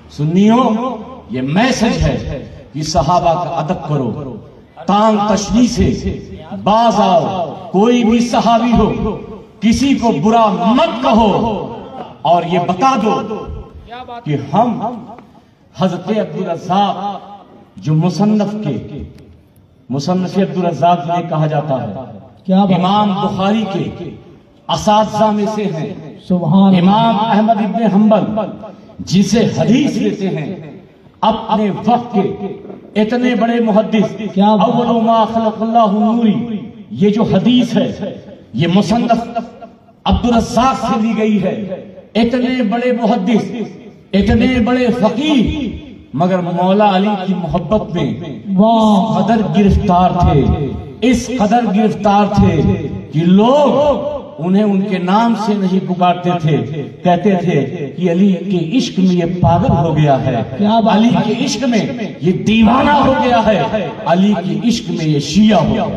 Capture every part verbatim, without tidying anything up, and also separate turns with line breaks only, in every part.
سنیوں یہ میسج ہے کہ صحابہ کا ادب کرو، تان تشنی سے باز آؤ، کوئی بھی صحابی ہو کسی کو برا مت کہو، اور یہ بتا دو کہ ہم حضرت عبدالرزاق جو مصنف کے مصنف عبدالرزاق میں کہا جاتا ہے، امام بخاری کے اساتذہ میں سے ہیں، امام احمد ابن حنبل جسے حدیث لیتے ہیں، اپنے وقت کے اتنے بڑے محدث، اول ما خلق اللہ نوری، یہ جو حدیث ہے یہ مصنف عبدالرزاق سے لی گئی ہے، اتنے بڑے محدث، اتنے بڑے فقیہ، مگر مولا علی کی محبت میں اس قدر گرفتار تھے، اس قدر گرفتار تھے کہ لوگ انہیں ان کے نام سے نہیں پکارتے تھے، کہتے تھے کہ علی کے عشق میں یہ پاگل ہو گیا ہے، علی کے عشق میں یہ دیوانہ ہو گیا ہے، علی کے عشق میں یہ شیعہ ہو گیا۔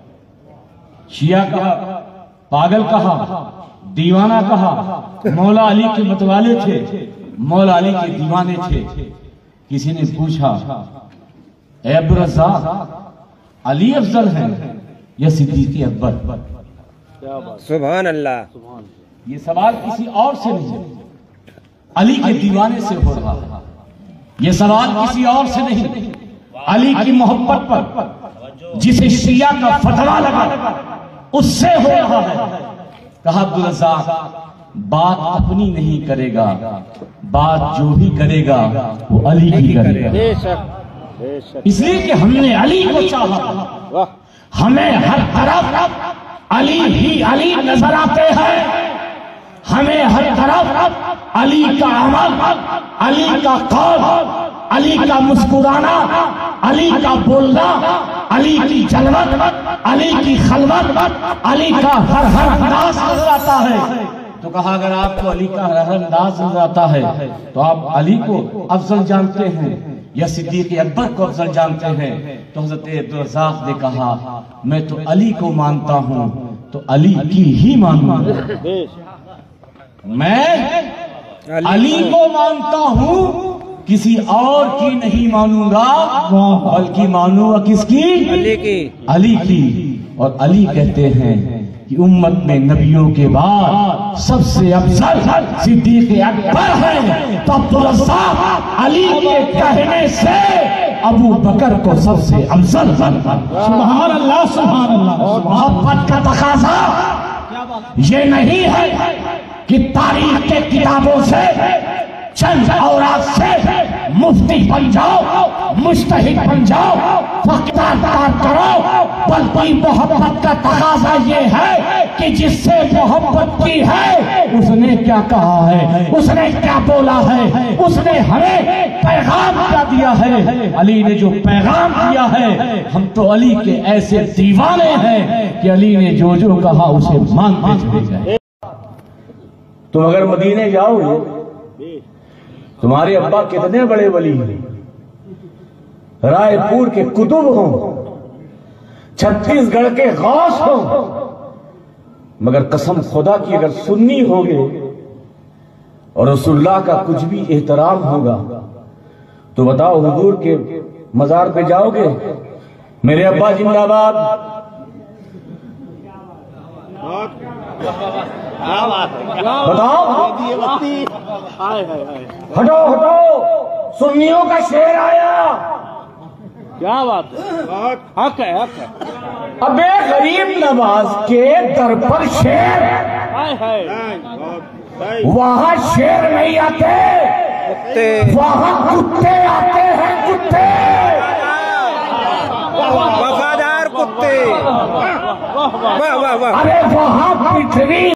شیعہ کہا، پاگل کہا، دیوانہ کہا، مولا علی کے متوالے تھے، مولا علی کے دیوانے تھے۔ کسی نے پوچھا، اے عبدالرزاق، علی افضل ہے یا صدیق اکبر؟
سبحان اللہ،
یہ سوال کسی اور سے نہیں، علی کے دیوانے سے ہو رہا ہے، یہ سوال کسی اور سے نہیں، علی کی محبت پر جسے شیعہ کا فتویٰ لگا اس سے ہو رہا ہے۔ کہا عبدالرزاق بات اپنی نہیں کرے گا، بات جو بھی کرے گا وہ علی کی کرے گا، اس لیے کہ ہم نے علی کو چاہا، ہمیں ہر طرف علی ہی علی نظر آتے ہیں، ہمیں ہر طرف علی کا عمل، علی کا قول، علی کا مسکرانا، علی کا بولنا، علی کی جلوت، علی کی خلوت، علی کا ہر ہر انداز نظر آتا ہے۔ تو کہا اگر آپ کو علی کا ہر ہر انداز نظر آتا ہے تو آپ علی کو افضل جانتے ہیں یا صدیق اکبر کو افضل جانتے ہیں؟ تو حضرت عبدالرزاق نے کہا میں تو علی کو مانتا ہوں تو علی کی ہی مانوں گا، میں علی کو مانتا ہوں کسی اور کی نہیں مانوں گا، بلکہ مانوں گا کس کی؟
علی کی،
علی کی۔ اور علی کہتے ہیں کہ امت میں نبیوں کے بعد سب سے افضل صدیق اکبر ہے، تو عبدالرزاق علی کے کہنے سے ابو بکر کو سب سے افضل سبحان اللہ سبحان اللہ۔ محبت کا تقاضا یہ نہیں ہے کہ تاریخ کے کتابوں سے چند اوراق سے مفتی بن جاؤ، مجتہد بن جاؤ، فقہ کار کرو، بلکہ محبت کا تقاضا یہ ہے کہ جس سے محبت کی ہے اس نے کیا کہا ہے، اس نے کیا بولا ہے، اس نے ہمیں پیغام کیا دیا ہے۔ علی نے جو پیغام دیا ہے، ہم تو علی کے ایسے دیوانے ہیں کہ علی نے جو جو کہا اسے مانتے چلے جائیں۔ تم اگر مدینے جاؤ گے، تمہارے ابا کتنے بڑے ولی ہیں، رائے پور کے کتب ہوں، چھتیس گڑھ کے غوث ہوں، مگر قسم خدا کی اگر سنی ہوگے اور رسول اللہ کا کچھ بھی احترام ہوگا تو بتاؤ حضور کے مزار پہ جاؤ گے؟ میرے ابا زندہ باد، بتاؤ، ہٹو ہٹو، سنیوں کا شعر آیا،
کیا بات ہے، حق ہے حق ہے۔
ابے غریب نواز کے در پر شیر، وہاں شیر نہیں آتے، وہاں کتے آتے ہیں، کتے،
وفادار کتے،
ارے وہاں پٹھوی